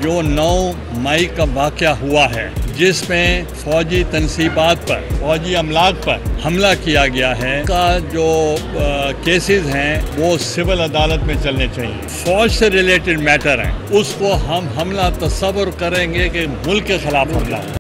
जो 9 मई का वाक़या हुआ है, जिसमें फौजी तनसीबात पर, फौजी अमलाक पर हमला किया गया है, का जो केसेस हैं वो सिविल अदालत में चलने चाहिए। फौज से रिलेटेड मैटर हैं, उसको हम हमला तस्वर करेंगे कि मुल्क के खिलाफ हमला है।